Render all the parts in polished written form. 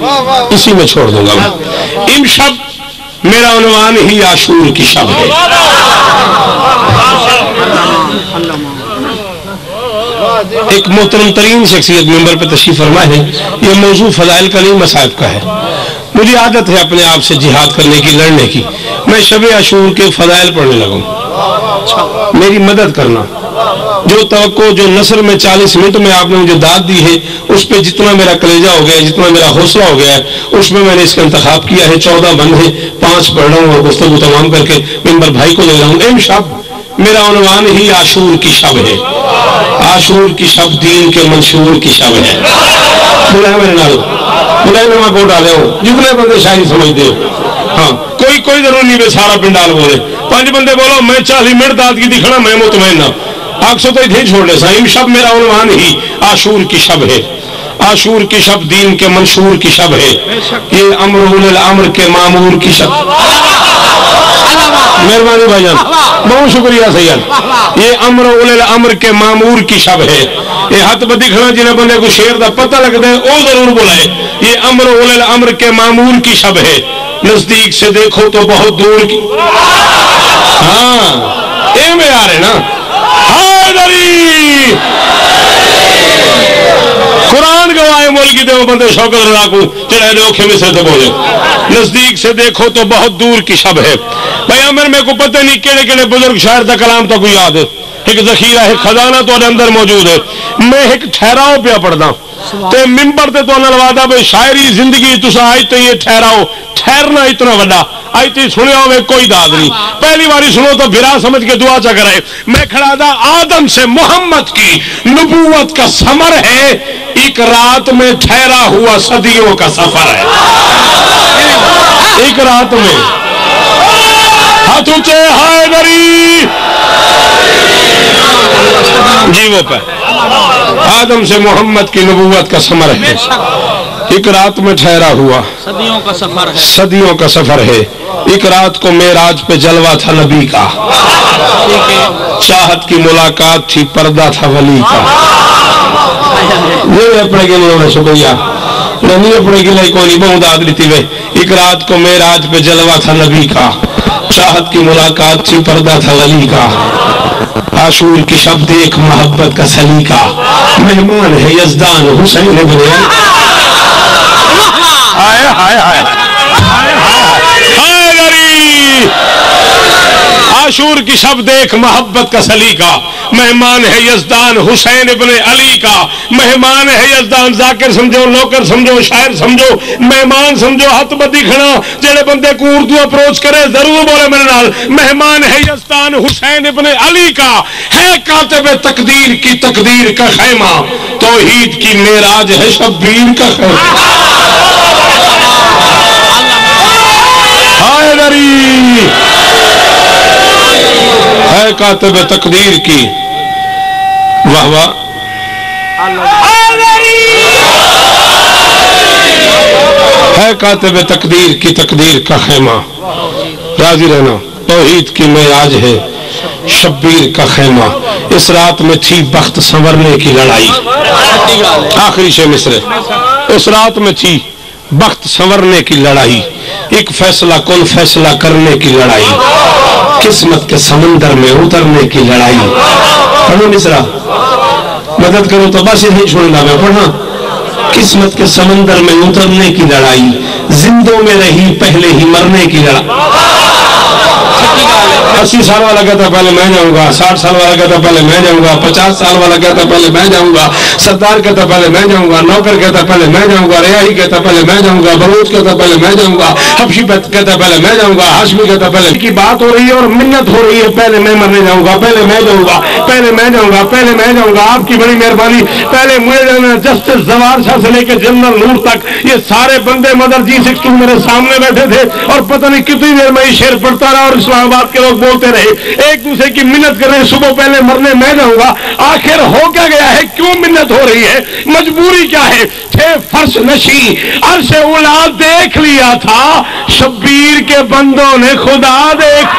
اسی میں چھوڑ دوں گا میں. امشب میرا عنوان ہی عاشور کی شب ہے. ایک محترم ترین شخصیت ممبر پہ تشریف فرما ہے. یہ موضوع فضائل کا نہیں مصائب کا ہے. مجھے عادت ہے اپنے آپ سے جہاد کرنے کی, لڑنے کی. میں شب عاشور کے فضائل پڑھنے لگوں. میری مدد کرنا. جو توقع جو نثر میں 40 منٹ میں آپ نے مجھے داد دی ہے, اس پہ جتنا میرا کلیجہ ہو گیا, جتنا میرا حوصلہ ہو گیا ہے, اس میں نے اس کا انتخاب کیا ہے. 14 بند ہے, 5 پڑھ رہا ہوں اور گفتگو تمام کر کے ممبر بھائی کو لے رہا ہوں. ایم شب میرا عنوان ہی عاشور کی شب ہے. عاشور کی شب دین کے منشور کی شب ہے. بلائے میرے نال, بلائے میں کو ڈالے ہوں جتنے بندے شاعری سمجھتے ہو. ہاں کوئی ضرور نہیں بے سارا پنڈال بولے. 5 بندے بولو میں 40 منٹ داد کی دکھنا میں مطمئن نہ آخسو تو ادھر چھوڑنے سا. ان شب میرا عنوان ہی عاشور کی شب ہے. عاشور کی شب دین کے منشور کی شب ہے. یہ امر اول الامر کے معمور کی شب. مہربانی بھائی جان, بہت شکریہ سید. یہ امر اول الامر کے معمور کی شب ہے. یہ ہاتھ پہ دکھنا جنہیں بندے کو شیر دا پتہ لگتا ہے وہ ضرور بلائے. یہ امر اول الامر کے معمور کی شب ہے. نزدیک سے دیکھو تو بہت دور کی. ہاں اے میں آ رہے نا. حیدری قرآن گواہ ملکی دے وہ بندے شوکت رضا کو چڑھے دے اوکھے میں سے تو بولے. نزدیک سے دیکھو تو بہت دور کی شب ہے. بھئی امر میں کو پتہ نہیں کیڑے کیڑے بزرگ شاعر دا کلام تو کوئی یاد ہے. ایک ذخیرہ ہے, خزانہ تو اندر موجود ہے. میں ایک ٹھہراؤ پہ پڑھدا تے ممبر تے تو نلوادا بھئی شاعری زندگی تسا آج تے یہ ٹھہراؤ ٹھہرنا اتنا وڈا آج تے سنیا ہوئے کوئی داد نہیں. پہلی باری سنو تو بھرا سمجھ کے دعا چا کرے. میں کھڑا دا آدم سے محمد کی نبوت کا ثمر ہے. ایک رات میں ٹھہرا ہوا صدیوں کا سفر ہے. ایک رات میں ہاتھ اونچے حیدری جی وہ پہ آدم سے محمد کی نبوت کا ثمر ہے. ایک رات میں ٹھہرا ہوا صدیوں کا سفر ہے. صدیوں کا سفر ہے. ایک رات کو معراج پہ جلوہ تھا نبی کا. چاہت کی ملاقات تھی, پردہ تھا ولی کا. یہ اپنے کے لیے شکریہ نہیں اپنے کے لیے کوئی بہت داد لیتی ہوئے. ایک رات کو معراج پہ جلوہ تھا نبی کا. چاہت کی ملاقات تھی, پردہ تھا ولی کا. عاشور کی شب دیکھ محبت کا سلیقہ. مہمان ہے یزدان حسین ابن ہائے ہائے ہائے عاشور کی شب دیکھ محبت کا سلیقہ. مہمان ہے یزدان حسین ابن علی کا. مہمان ہے یزدان, ذاکر سمجھو, لوکر سمجھو, شاعر سمجھو, مہمان سمجھو. ہاتھ بدی کھڑا جڑے بندے کو اردو اپروچ کرے ضرور بولے میرے نال. مہمان ہے یزدان حسین ابن علی کا. ہے کاتب تقدیر کی تقدیر کا خیمہ. توحید کی معراج ہے شبیر کا خیمہ. حیدری ہے کاتب تقدیر کی واہ واہ ہے کاتب تقدیر کی تقدیر کا خیمہ. راضی رہنا. توحید کی معراج ہے شبیر کا خیمہ. اس رات میں تھی بخت سنورنے کی لڑائی. آخری شے مصرے. اس رات میں تھی بخت سنورنے کی لڑائی. ایک فیصلہ کن فیصلہ کرنے کی لڑائی. قسمت کے سمندر میں اترنے کی لڑائی. پڑھو مصرا, مدد کرو تو بس نہیں چھوڑنا میں پڑھنا. قسمت کے سمندر میں اترنے کی لڑائی. زندوں میں رہی پہلے ہی مرنے کی لڑائی. 80 سال والا کہتا پہلے میں جاؤں گا, 60 سال والا کہتا پہلے میں جاؤں گا, 50 سال والا کہتا پہلے میں جاؤں گا, سردار کہتا پہلے میں جاؤں گا, نوکر کہتا پہلے میں جاؤں گا, ریاحی کہتا پہلے میں جاؤں گا, بلوچ کہتا پہلے میں جاؤں گا, حبشی کہتا پہلے میں جاؤں گا, ہاشمی کہتا پہلے. کی بات ہو رہی ہے اور منت ہو رہی ہے. پہلے میں مرنے جاؤں گا, پہلے میں جاؤں گا, پہلے میں جاؤں گا, پہلے میں جاؤں گا. آپ کی بڑی مہربانی. پہلے مجھے جانا جسٹس زوار شاہ سے لے کے جنرل نور تک یہ سارے بندے مدر جی 62 میرے سامنے بیٹھے تھے اور پتہ نہیں کتنی دیر میں یہ شعر پڑھتا رہا اور اسلام آباد کے لوگ بولتے رہے. ایک دوسرے کی منت کر رہے ہیں. صبح پہلے مرنے میں جاؤں گا. آخر ہو کیا گیا ہے؟ کیوں منت ہو رہی ہے؟ مجبوری کیا ہے؟ تھے فرش نشی عرش اولا دیکھ لیا تھا. شبیر کے بندوں نے خدا دیکھ.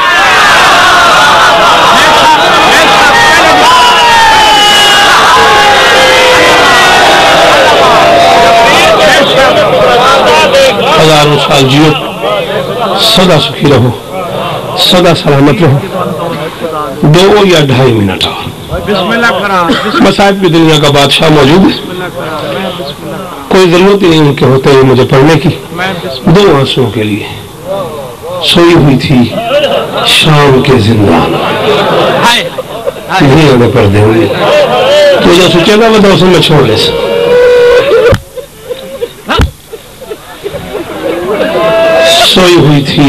हजारों साल जियो, सदा सुखी रहो, सदा सलामत रहो। 2 या 2.5 मिनट आओ। मसाइब की दुनिया का बादशाह मौजूद है, कोई जरूरत ही नहीं उनके होते हुए मुझे पढ़ने की। 2 आंसुओं के लिए सोई हुई थी शाम के जिंदान नहीं आने पर देंगे तो जो सोचेगा बताओ उसमें छोड़ ले। सोई हुई थी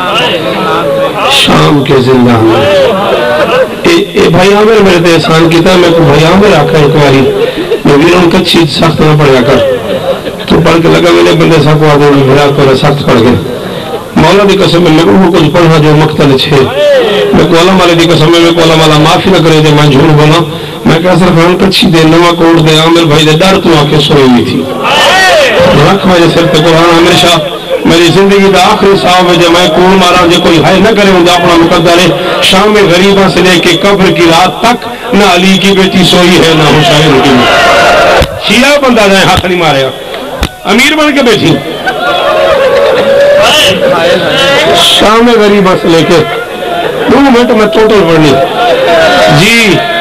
शाम के जिंदान भाई आमिर मेरे तो एहसान किया मैं को भाई आमिर आखा एक बारी भी उनका चीज सख्त ना पड़ा कर तो पढ़ के लगा मेरे बंदे सख्त आ गए मेरा तो सख्त पड़ गए मौला की कसम में वो कुछ पढ़ना जो मकतल छे मैं को अल्लाह वाले की कसम में मैं को अल्लाह वाला माफी न करे जो मैं झूठ बोला मैं कह सिर्फ हम कच्छी दे नवा कोट दे आमिर भाई दे डर तू आके सोई हुई थी रख मेरे सिर पे कुरान हमेशा मेरी जिंदगी का आखिरी साहब है जब मैं कूड़ मारा जो कोई है न करे उनका अपना मुकद्दर है। शाम में गरीबा से लेके कब्र की रात तक न अली की बेटी सोई है न हुसैन की। शिया बंदा जाए हाथ नहीं मारे अमीर बन के बैठी शाम में गरीबा से लेके 2 मिनट में टोटल पढ़नी जी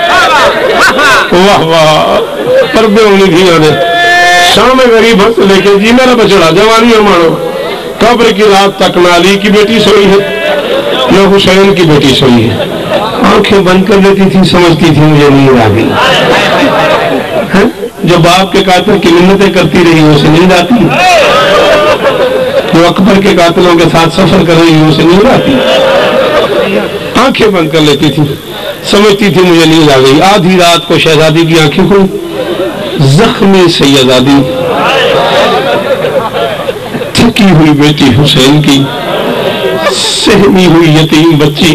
वाह वाह पर्दे होनी थी शाम में गरीबा से लेके जी मेरा बचड़ा जवानी मानो कब्र की रात तक न अली की बेटी सोई है न हुसैन की बेटी सोई है। आंखें बंद कर लेती थी समझती थी मुझे नींद आ गई। जो बाप के कातिल की मिन्नतें करती रही उसे नींद आती, जो अकबर के कातिलों के साथ सफर कर रही उसे नींद आती। आंखें बंद कर लेती थी समझती थी मुझे नींद आ गई। आधी रात को शहजादी की आंखें खुली, जख्मी सैयदादी थकी हुई बेटी हुसैन की सहमी हुई यतीम बच्ची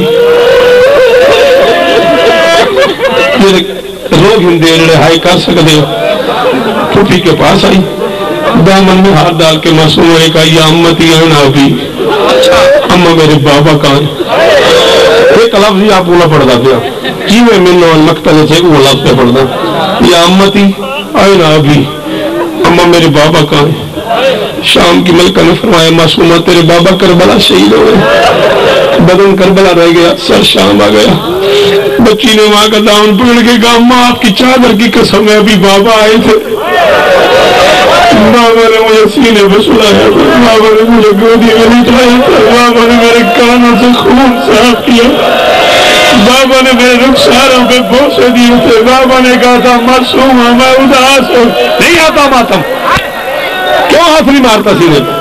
रोग हिंदे रिहाई कर सकते हो फूफी के पास आई दामन में हाथ डाल के मासूम ने कहा या अम्मती ना भी अम्मा मेरे बाबा का एक लफ्ज ही आप बोला पड़ता पिया जी मैं मिलने मकतल थे वो लफ्ज पे पढ़ता या अम्मती आए ना भी अम्मा मेरे बाबा का है। शाम की मलका ने फरमाया मासूमा तेरे बाबा करबला शहीद हो गए, बदन करबला रह गया, सर शाम आ गया। बच्ची ने माँ का दामन पकड़ के कहा माँ आपकी चादर की कसम है अभी बाबा आए थे। बाबा ने मुझे सीने पर सुलाया, बाबा ने मुझे गोदी में लिटाया, बाबा ने मेरे कानों से खून साफ किया, बाबा ने मेरे रुखसारों पे बोसे दिए थे। बाबा ने कहा था मासूम मैं उदास हूँ, नहीं आता मातम, क्यों हाथ नहीं मारता सीने पे?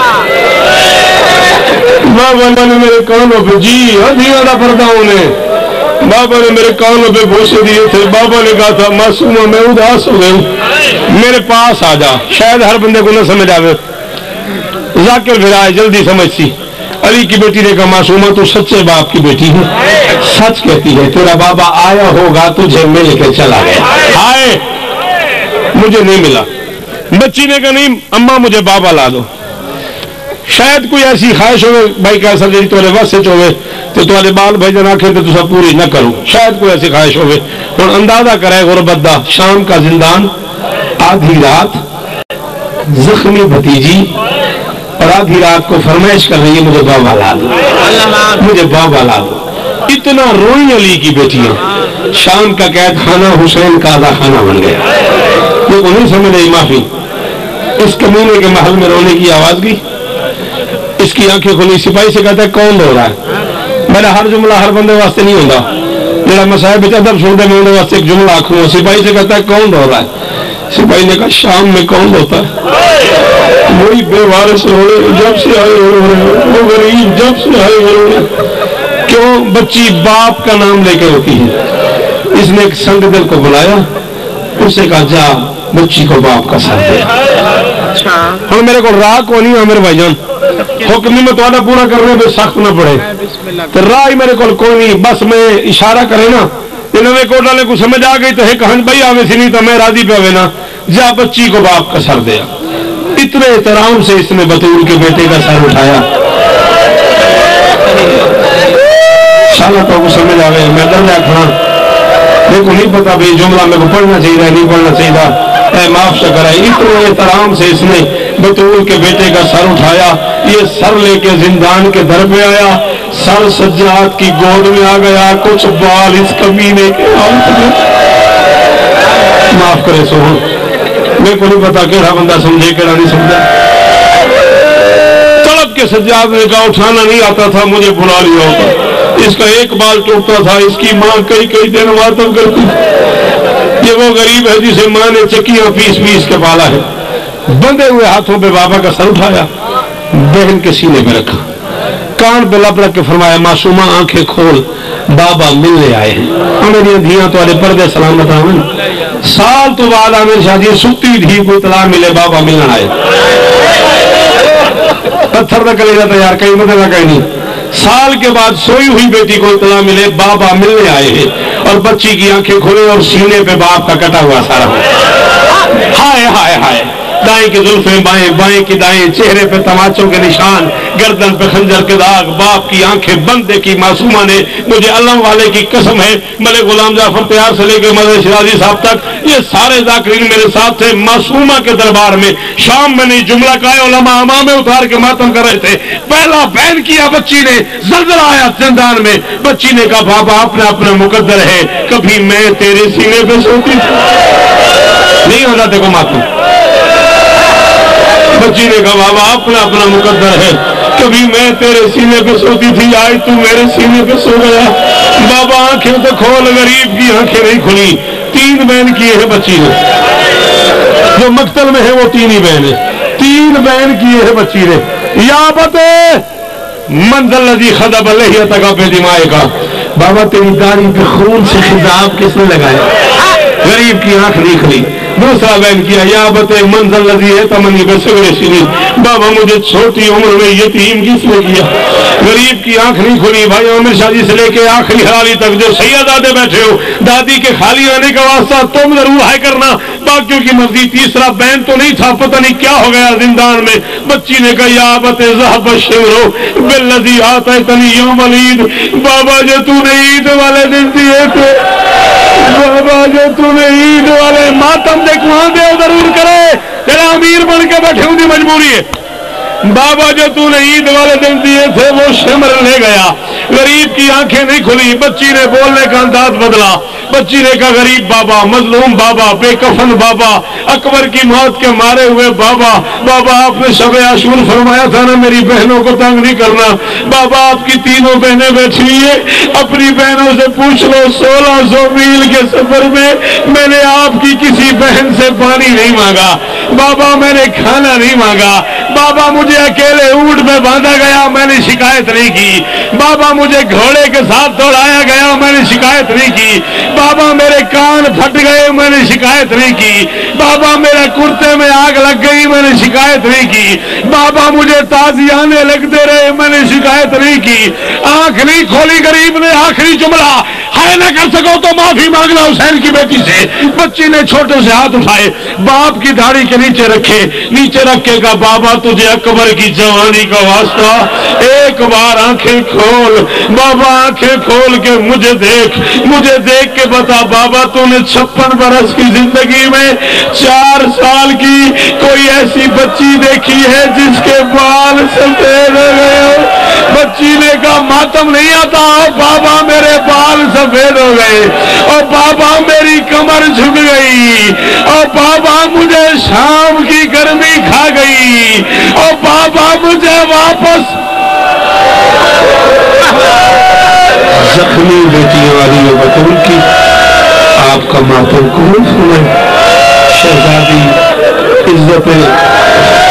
बाबा ने मेरे कानों पे जी अधिया का पर्दा उन्हें बाबा ने मेरे कानों पे बोसे दिए थे। बाबा ने कहा था मासूमा मैं उदास हो गई, मेरे पास आ जा। शायद हर बंदे को न समझ आवे, जाकिर फिर आए जल्दी समझ सी। अली की बेटी ने कहा मासूमा तू सच्चे बाप की बेटी है, सच कहती है तेरा बाबा आया होगा तुझे मिल के चला गया। आए मुझे नहीं मिला। बच्ची ने कहा नहीं अम्मा मुझे बाबा ला दो। शायद कोई ऐसी ख्वाहिश हो भाई कैसा जी तुम्हारे बस हो तो तुम्हारे बाल भजन आखे तो तुझा पूरी न करूं, शायद कोई ऐसी ख्वाहिश हो। हम अंदाजा करे गुरबद्दा शाम का जिंदान, आधी रात जख्मी भतीजी और आधी रात को फरमाइश कर रही है मुझे बाबा ला दो, मुझे बाबा ला दो। इतना रोई अली की बेटियां। शाम का कैद खाना हुसैन का आधा खाना बन गया। ये को नहीं समझ रही माफी। इस कमीने के महल में रोने की आवाज गई, इसकी आंखें खुली। सिपाही से कहता है कौन रो रहा है? मेरा हर जुमला हर बंदे वास्ते नहीं होता, जरा मसाहिब अदब सुनते मैं उन्हें वास्ते एक जुमला आखूंगा। सिपाही से कहता है कौन रो रहा है? सिपाही ने कहा शाम में कौन रोता है? वही बेवारिस रो रहे, जब से आए रो रहे, वो गरीब जब से आए रो रहे। क्यों? बच्ची बाप का नाम लेके होती है। इसने एक संग दिल को बुलाया, उससे कहा जा बच्ची को बाप का साथ दे। हम मेरे को राह को नहीं मेरे भाईजान, हुक्म में तो पूरा करने पे सख्त ना पड़े तो राह ही मेरे को कोई नहीं। बस मैं इशारा करे ना इन्होंने कोट वाले को समझ आ गई तो है कहन भाई आवे सी नहीं तो मैं राजी पे आवे ना जा बच्ची को बाप का सर दिया। इतने एहतराम से इसने बतूल के बेटे का सर उठाया। शाला तो समझ आवे मैं डर जा खड़ा, मेरे को नहीं पता भाई जुमला मेरे को पढ़ना चाहिए नहीं पढ़ना चाहिए, माफ से कराए। इतने एहतराम से इसने बतूल के बेटे का सर उठाया, ये सर लेके जिंदान के दर पे आया, सर सज्जाद की गोद में आ गया, कुछ बाल इस कमीने के हाथ में। माफ करे सोहन, मेरे को नहीं पता केड़ा बंदा समझे केड़ा नहीं समझा। तड़प के सज्जाद ने कहा उठाना नहीं आता था, मुझे बुला लिया होगा। इसका एक बाल टूटता था, इसकी माँ कई कई दिन मातम करती। ये वो गरीब है जिसे माँ ने चक्कियां पीस पीस के पाला है। बंधे हुए हाथों पे बाबा का सर उठाया, बहन के सीने पे रखा, कान पे लप रख के फरमाया मासूमा आंखें खोल, बाबा मिलने आए हैं। मेरी धियां तुम्हारे पर्दे सलामत आवन। साल तो बाद आमिर शाह जी सुती धी को इतला मिले बाबा मिलने आए। पत्थर का कलेजा तैयार कहीं मतलब कहीं नहीं। साल के बाद सोई हुई बेटी को इतला मिले बाबा मिलने आए हैं, और बच्ची की आंखें खुले और सीने पे बाप का कटा हुआ सारा। हाय हाय हाय, दाएं की जुल्फें बाएं, बाएं की दाएं, चेहरे पे तमाचों के निशान, गर्दन पे खंजर के दाग, बाप की आंखें बंद देखी मासूमा ने। मुझे अल्लाह वाले की कसम है, मलिक गुलाम जाफर तैयार से लेकर मदर शिराजी साहब तक ये सारे जाकिरीन मेरे साथ थे मासूमा के दरबार में। शाम में नहीं जुमला का उलमा अमामे उतार के मातम कर रहे थे। पहला बैन किया बच्ची ने, ज़ल्ज़ला आया जिंदान में। बच्ची ने कहा बाबा अपना अपना मुकद्दर है, कभी मैं तेरे सीने पे सोती थी। नहीं होता देखो मातम। बच्ची ने कहा बाबा अपना अपना मुकद्दर है, कभी मैं तेरे सीने पे सोती थी, आज तू मेरे सीने पे सो गया। बाबा आंखें तो खोल, गरीब की आंखें नहीं खुली। 3 बहन किए हैं बच्ची ने, जो मक्तल में है वो 3 ही बहन है। 3 बहन किए हैं बच्ची ने। या बते मंजल नदी खदा बल्ले तका पे दिमाए का। बाबा तेरी दाढ़ी पे खून से खिताब किसने लगाया? गरीब की आंख नहीं खुली। दूसरा बयान किया या बते मंजल नदी है तमनी बसगरे सीनी। बाबा मुझे छोटी उम्र में यतीम किसने किया? गरीब की आंख नहीं खुली। भाई आमिर शाह जी से लेके आखिरी हराली तक जो सैयदादे बैठे हो, दादी के खाली आने का वास्ता तुम जरूर है करना, बाकियों की मर्जी। तीसरा बैन तो नहीं था, पता नहीं क्या हो गया जिंदान में। बच्ची ने कहा या बते ज़हब शिवरो बिल्लज़ी आतैतनी यौमल ईद। बाबा जो तूने ईद वाले दिन दिए थे, बाबा जो तूने ईद वाले मातम देख वहां दे जरूर करे, तेरा अमीर बन के बैठे हूं मजबूरी है। बाबा जो तूने ईद वाले दिन दिए थे वो शिमर ले गया। गरीब की आंखें नहीं खुली। बच्ची ने बोलने का अंदाज बदला। बच्ची ने कहा गरीब बाबा, मजलूम बाबा, बेकफन बाबा, अकबर की मौत के मारे हुए बाबा। बाबा आपने शब आशूर फरमाया था ना मेरी बहनों को तंग नहीं करना। बाबा आपकी 3 बहनें बैठी हुई है, अपनी बहनों से पूछ लो 1600 मील के सफर में मैंने आपकी किसी बहन से पानी नहीं मांगा। बाबा मैंने खाना नहीं मांगा। बाबा मुझे अकेले ऊंट में बांधा गया, मैंने शिकायत नहीं की। बाबा मुझे घोड़े के साथ दौड़ाया गया, मैंने शिकायत नहीं की। बाबा मेरे कान फट गए, मैंने शिकायत नहीं की। बाबा मेरे कुर्ते में आग लग गई, मैंने शिकायत नहीं की। बाबा मुझे ताजियाने लगते रहे, मैंने शिकायत नहीं की। आंख नहीं खोली गरीब ने। आखिरी जुमला है न कर सको तो माफी मांगना हुसैन की बेटी से। बच्ची ने छोटे से हाथ उठाए, बाप की दाढ़ी के नीचे रखे, नीचे रखेगा बाबा तुझे अकबर की जवानी का वास्ता एक बार आंखें खोल। बाबा आंखें खोल के मुझे देख के बता बाबा तूने 56 बरस की जिंदगी में 4 साल की कोई ऐसी बच्ची देखी है जिसके बाल सफेद हो गए? बच्ची ने कहा मातम नहीं आता, बाबा मेरे बाल सफेद हो गए, और बाबा मेरी कमर झुक गई, और बाबा मुझे शाम की गर्मी खा गई, और बाबा मुझे वापस जख्मी बेटियों वाली बतूल की आपका मातम कबूल फरमाए। शहजादी इज्जत